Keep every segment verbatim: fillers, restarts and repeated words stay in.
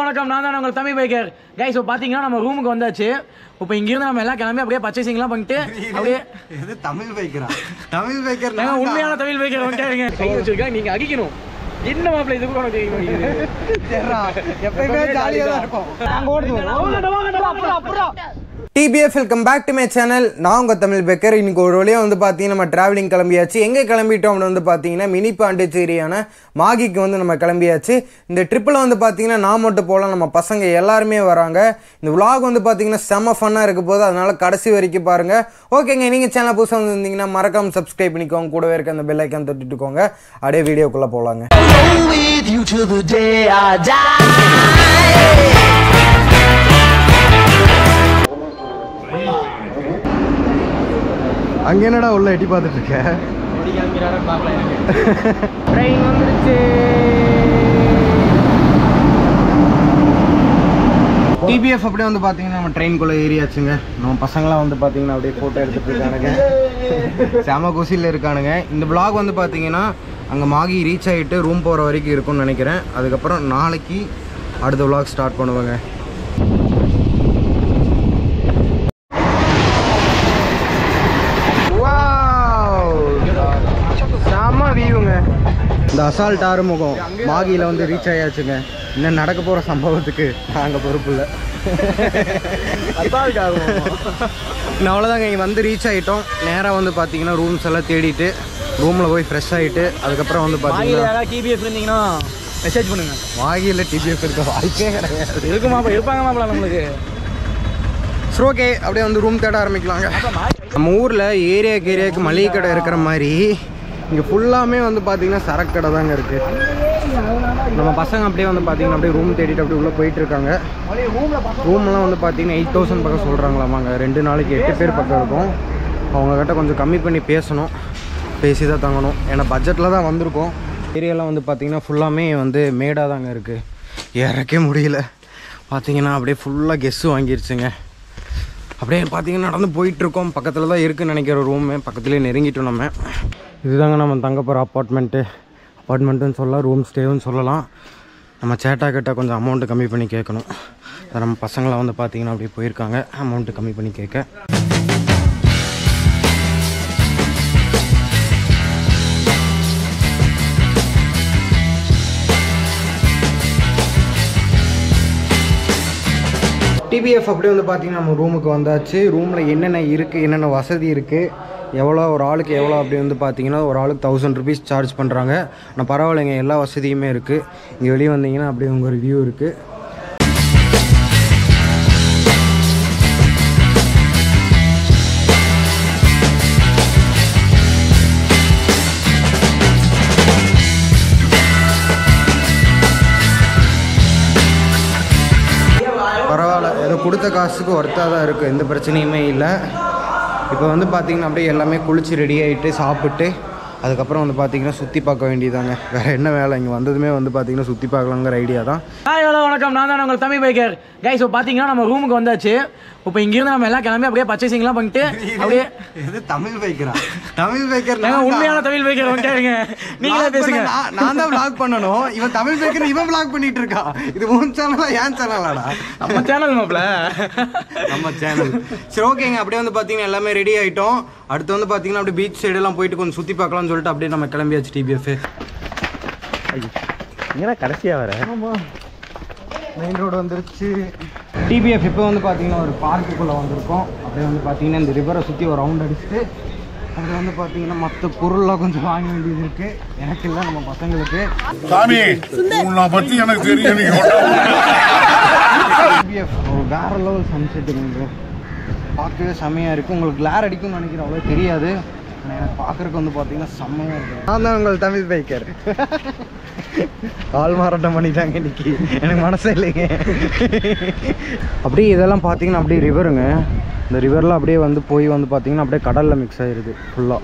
வணக்கம். நான் தான் உங்கள் தமிழ் பைக்கர் கைஸ். இப்போ பார்த்தீங்கன்னா நம்ம ரூமுக்கு வந்தாச்சு. இப்போ இங்கிருந்து நம்ம எல்லாம் கிளம்பி அப்படியே பர்ச்சேசிங்லாம் பண்ணிட்டு அப்படியே இது தமிழ் பைக்கரா? தமிழ் பைக்கர் உண்மையான தமிழ் பைக்கர் வந்துட்டாருங்க. கை வச்சிருக்கேன், நீங்க அடிக்கணும். என்ன மாப்பிள்ள இது கூட எப்பயுமே ஜாலியாக தான் இருக்கும். T B F welcome back to my channel. நான் உங்கள் தமிழ் பேக்கர். இன்றைக்கி ஒரு வழியாக வந்து பார்த்தீங்கன்னா நம்ம ட்ராவலிங் கிளம்பியாச்சு. எங்கே கிளம்பிட்டோம் அப்படின்னு வந்து பார்த்தீங்கன்னா மினி பாண்டிச்சேரியான மாகிக்கு வந்து நம்ம கிளம்பியாச்சு. இந்த ட்ரிப்பில் வந்து பார்த்தீங்கன்னா நான் மட்டும் போகலாம், நம்ம பசங்க எல்லாருமே வராங்க. இந்த விலாக் வந்து பார்த்தீங்கன்னா செம்ம ஃபன்னாக இருக்க போது, அதனால் கடைசி வரைக்கும் பாருங்கள். ஓகேங்க, நீங்கள் சேனல் புதுசாக வந்து இருந்தீங்கன்னா மறக்காமல் சப்ஸ்கிரைப் பண்ணிக்கோங்க, கூடவே இருக்க அந்த பெல் ஐக்கான் தட்டிட்டுக்கோங்க. அப்படியே வீடியோக்குள்ளே போகலாங்க. அங்கே என்னடா உள்ள எட்டி பார்த்துட்டு இருக்க? ட்ரெயின் வந்துருச்சு. T B F அப்படியே வந்து பார்த்தீங்கன்னா நம்ம ட்ரெயின்குள்ளே ஏறியாச்சுங்க. நம்ம பசங்களாம் வந்து பார்த்தீங்கன்னா அப்படியே ஃபோட்டோ எடுத்துகிட்டு இருக்கானுங்க, செம குசியில் இருக்கானுங்க. இந்த விலாக் வந்து பார்த்தீங்கன்னா அங்கே மாகி ரீச் ஆகிட்டு ரூம் போகிற வரைக்கும் இருக்கும்னு நினைக்கிறேன். அதுக்கப்புறம் நாளைக்கு அடுத்த விலாக் ஸ்டார்ட் பண்ணுவாங்க. இந்த அசால்ட் ஆறுமுகம் மாகியில் வந்து ரீச் ஆயாச்சுங்க. இன்னும் நடக்க போகிற சம்பவத்துக்கு நாங்கள் பொறுப்பு இல்லை. அசால்ட் ஆகுவோம். நான் அவ்வளோதாங்க, இங்கே வந்து ரீச் ஆகிட்டோம். நேராக வந்து பார்த்தீங்கன்னா ரூம்ஸ் எல்லாம் தேடிட்டு ரூமில் போய் ஃப்ரெஷ் ஆகிட்டு அதுக்கப்புறம் வந்து பார்த்தீங்கன்னா T B F இருந்தீங்கன்னா மெசேஜ் பண்ணுங்க. மாகியில் T B F இருக்க வாய்ப்பே கிடையாது. இருக்குமாப்பா, இருப்பாங்க மாப்பிள்ள நம்மளுக்கு. சரி, ஓகே, அப்படியே வந்து ரூம் தேட ஆரம்பிக்கலாங்க. நம்ம ஊரில் ஏரியாவுக்கு ஏரியாவுக்கு மளிகை கடை இருக்கிற மாதிரி இங்கே ஃபுல்லாமே வந்து பார்த்தீங்கன்னா சரக்கு கடை தாங்க இருக்குது. நம்ம பசங்க அப்படியே வந்து பார்த்தீங்கன்னா அப்படியே ரூம் தேடிட்டு அப்படியே உள்ளே போயிட்டுருக்காங்க. ரூம்லாம் வந்து பார்த்தீங்கன்னா எயிட் தௌசண்ட் பக்கம் சொல்கிறாங்களாமாங்க. ரெண்டு நாளைக்கு எட்டு பேர் பக்கம் இருக்கும். அவங்கக்கிட்ட கொஞ்சம் கம்மி பண்ணி பேசணும், பேசி தான் தங்கணும். ஏன்னா பட்ஜெட்டில் தான் வந்திருக்கோம். ஏரியாலாம் வந்து பார்த்தீங்கன்னா ஃபுல்லாமே வந்து மேடாக தாங்க இருக்குது, இறக்க முடியல. பார்த்தீங்கன்னா அப்படியே ஃபுல்லாக கெஸ்ஸு வாங்கிருச்சுங்க. அப்படியே பார்த்தீங்கன்னா நடந்து போயிட்டுருக்கோம். பக்கத்தில் தான் இருக்குதுன்னு நினைக்கிற ரூமு, பக்கத்துலேயே நெருங்கிட்டோம் நம்ம. இதுதாங்க நம்ம தங்க போகிற அப்பார்ட்மெண்ட்டு. அப்பார்ட்மெண்ட்டுன்னு சொல்லலாம், ரூம் ஸ்டேவும் சொல்லலாம். நம்ம சேட்டா கிட்ட கொஞ்சம் அமௌண்ட்டு கம்மி பண்ணி கேட்கணும். அதை நம்ம பசங்களாம் வந்து பார்த்திங்கன்னா அப்படியே போயிருக்காங்க அமௌண்ட்டு கம்மி பண்ணி கேட்க. T B F அப்படியே வந்து பார்த்திங்கன்னா நம்ம ரூமுக்கு வந்தாச்சு. ரூமில் என்னென்ன இருக்குது, என்னென்ன வசதி இருக்குது, எவ்வளோ ஒரு ஆளுக்கு எவ்வளோ அப்படி வந்து பார்த்தீங்கன்னா ஒரு ஆளுக்கு தௌசண்ட் ருபீஸ் சார்ஜ் பண்ணுறாங்க. ஆனால் பரவாயில்லைங்க, எல்லா வசதியுமே இருக்குது. இங்கே வெளியே வந்தீங்கன்னா அப்படியே உங்கள் ஒரு வியூ இருக்குது. பரவாயில்ல, ஏதோ கொடுத்த காசுக்கு ஒர்த்தாக தான் இருக்குது, எந்த பிரச்சனையுமே இல்லை. இப்போ வந்து பார்த்திங்கன்னா அப்படியே எல்லாமே குளிச்சு ரெடி ஆகிட்டு சாப்பிட்டு அதுக்கப்புறம் வந்து பார்த்திங்கன்னா சுற்றி பார்க்க வேண்டியதாங்க. வேறு என்ன வேலை, இங்கே வந்ததுமே வந்து பார்த்திங்கன்னா சுற்றி பார்க்கலாங்கிற ஐடியா தான். ஹாய், ஹலோ, வணக்கம். நான் தான் உங்கள் தமிழ் பைக்கர் கைஸ். இப்போ பார்த்தீங்கன்னா நம்ம ரூமுக்கு வந்தாச்சு. இப்போ இங்கிருந்து நம்ம எல்லாம் கிளம்பி அப்படியே பர்ச்சேசிங்லாம் பண்ணிட்டு அப்படியே இது தமிழ் பைக்கரா? தமிழ் பைக்கர் உண்மையான தமிழ் பைக்கர் வந்துட்டாருங்க. நீங்களே பேசுங்க. நான் தான் விளாக் பண்ணணும், இவன் தமிழ் பைக்கர் இவன் விளாக் பண்ணிட்டு இருக்கா. இது உன் சேனலா ஏன் சேனலாடா? நம்ம சேனல் மாப்ள, நம்ம சேனல். சரி, ஓகேங்க. அப்படியே வந்து பார்த்தீங்கன்னா எல்லாமே ரெடி ஆகிட்டோம். அடுத்து வந்து பார்த்தீங்கன்னா அப்படியே பீச் சைடெல்லாம் போயிட்டு கொஞ்சம் சுற்றி பார்க்கலாம்னு சொல்லிட்டு அப்படியே நம்ம கிளம்பியாச்சு. T B F இங்கே கடைசியாக வர மெயின் ரோடு வந்துருச்சு. T B F இப்போ வந்து பார்த்தீங்கன்னா ஒரு பார்க்குக்குள்ளே வந்திருக்கோம். அப்படியே வந்து பார்த்தீங்கன்னா இந்த ரிவரை சுற்றி ஒரு ரவுண்ட் அடிச்சுட்டு அது வந்து பார்த்தீங்கன்னா மற்ற பொருள்லாம் கொஞ்சம் வாங்க வேண்டியது இருக்குது. எனக்கு இல்லை, நம்ம பசங்களுக்கு. சாமி உன்னை பற்றி எனக்கு தெரியும். T B F ஒரு வேற லெவல் சன்செட்டுங்க, பார்க்கவே செம்மையாக இருக்குது. உங்களுக்கு கிளார் அடிக்கும்னு நினைக்கிறேன், அவ்வளோ தெரியாது. ஆனால் எனக்கு பார்க்குறதுக்கு வந்து பார்த்தீங்கன்னா செம்மையாக இருக்குது. நான் தான் உங்கள் தமிழ் பைக்கர். கால் மாறாட்டம் பண்ணிட்டாங்க இன்னைக்கு, எனக்கு மனசே இல்லைங்க. அப்படியே இதெல்லாம் பார்த்தீங்கன்னா அப்படியே ரிவருங்க. இந்த ரிவரில் அப்படியே வந்து போய் வந்து பார்த்தீங்கன்னா அப்படியே கடலில் மிக்ஸ் ஆகிருது ஃபுல்லாக.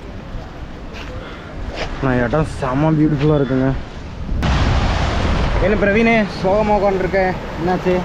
நான் இடம் செம்ம பியூட்டிஃபுல்லாக இருக்குங்க. என்ன பிரவீனே சோகமாக உட்காந்துருக்கேன், என்னாச்சு?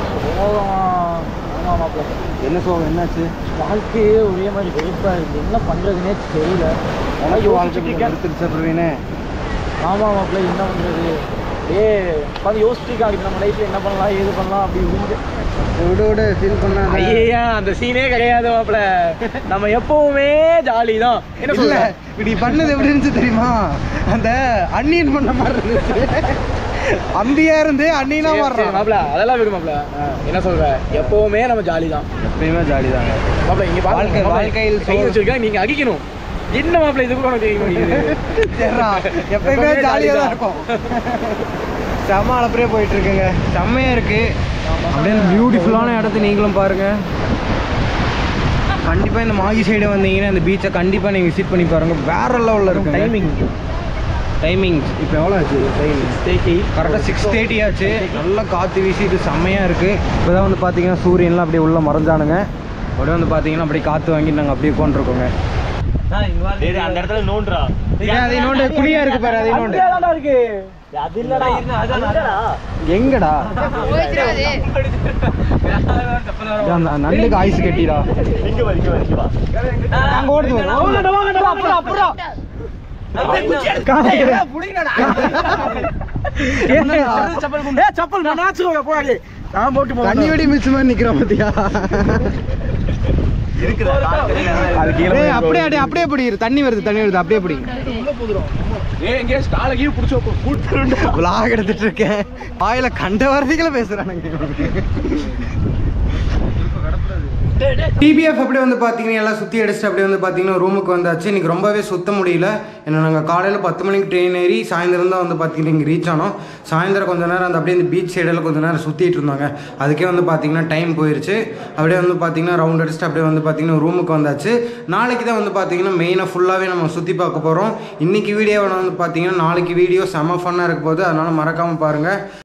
என்ன சோகம், என்னாச்சு? வாழ்க்கையே ஒரே மாதிரி வெறுப்பாக இருக்குது, என்ன பண்ணுறதுனே தெரியல. உனக்கு வாழ்க்கை எடுத்துருச்சா பிரவீனே? ஆமாம் மாப்பிள்ள, என்ன பண்ணுறது? ஏ உட்காந்து யோசிச்சுருக்காங்க நம்ம லைஃப்ல என்ன பண்ணலாம் ஏது பண்ணலாம் அப்படி விட விட ஃபீல் பண்ணா ஐயா அந்த சீனே கிடையாது மாப்ள. நம்ம எப்பவுமே ஜாலி தான். என்ன இல்ல இப்படி பண்ணது எப்படி இருந்துச்சு தெரியுமா? அந்த அண்ணியன் பண்ண மாதிரி இருந்துச்சு. அம்பியா இருந்து அண்ணினா வர்றோம் மாப்ள. அதெல்லாம் விடு மாப்ள. என்ன சொல்ற, எப்பவுமே நம்ம ஜாலி தான். எப்பயுமே ஜாலி தாங்க மாப்ள. இங்க வாழ்க்கை வாழ்க்கையில் கை வச்சிருக்கா நீங்க அடிக்கணும். என்ன மாப்ள இதுக்கு உனக்கு தெரிய மாட்டேங்குது. எப்பயுமே ஜாலியா தான் இருக்கும். செம்ம அளப்படியே போயிட்டு இருக்குங்க. செம்மையா இருக்கு. அப்படியே பியூட்டிஃபுல்லான இடத்த நீங்களும் பாருங்க. கண்டிப்பா இந்த மாகி சைடு வந்தீங்கன்னா இந்த பீச்சை கண்டிப்பா நீங்க விசிட் பண்ணி பாருங்க. வேற லெவல்ல இருக்கு. டைமிங் டைமிங் இப்போ எவ்வளோ ஆச்சு? டைமிங் கரெக்டாக சிக்ஸ் தேர்ட்டி ஆச்சு. நல்லா காற்று வீசிட்டு செம்மையாக இருக்குது. இப்போ தான் வந்து பார்த்தீங்கன்னா சூரியன்லாம் அப்படியே உள்ளே மறைஞ்சானுங்க. அப்படியே வந்து பார்த்தீங்கன்னா அப்படியே காற்று வாங்கி நாங்கள் அப்படியே உட்காந்துருக்கோங்க. அந்த இடத்துல நோண்டுறா அதை நோண்டு குழியா இருக்கு பாரு. அதை நோண்டு இருக்கு. அது இல்லடா. எங்கடா நண்டுக்கு ஆயுசு கட்டிடா. இங்க வா இங்க வா இங்க வா நாங்கள் ஓடுது கண்ணியோடி மிச்ச மாதிரி நிக்கிறோம் பாத்தியா? அப்படியே அப்படியே அப்படியே பிடிக்கிற தண்ணி வருது தண்ணி வருது அப்படியே பிடிங்க. விளாக் எடுத்துட்டு இருக்கேன். வாயில கண்ட வார்த்தைகளை பேசுறானுங்க. டிபிஎஃப் அப்படியே வந்து பார்த்தீங்கன்னா எல்லாம் சுற்றி அடிச்சுட்டு அப்படியே வந்து பார்த்தீங்கன்னா ரூமுக்கு வந்தாச்சு. இன்றைக்கி ரொம்பவே சுத்த முடியல. ஏன்னா நாங்கள் காலையில் பத்து மணிக்கு ட்ரெயின் ஏறி சாயந்தரம் தான் வந்து பார்த்தீங்கன்னா இங்கே ரீச் ஆனோம். சாயந்தரம் கொஞ்சம் நேரம் அந்த அப்படியே இந்த பீச் சைடில் கொஞ்சம் நேரம் சுற்றிட்டு இருந்தாங்க. அதுக்கே வந்து பார்த்தீங்கன்னா டைம் போயிடுச்சு. அப்படியே வந்து பார்த்தீங்கன்னா ரவுண்ட் அடிச்சுட்டு அப்படியே வந்து பார்த்தீங்கன்னா ரூமுக்கு வந்தாச்சு. நாளைக்கு தான் வந்து பார்த்தீங்கன்னா மெயினாக ஃபுல்லாகவே நம்ம சுற்றி பார்க்க போகிறோம். இன்றைக்கி வீடியோவை வந்து பார்த்தீங்கன்னா நாளைக்கு வீடியோ செம்ம ஃபன்னாக இருக்க போகுது. அதனால் மறக்காமல் பாருங்கள்.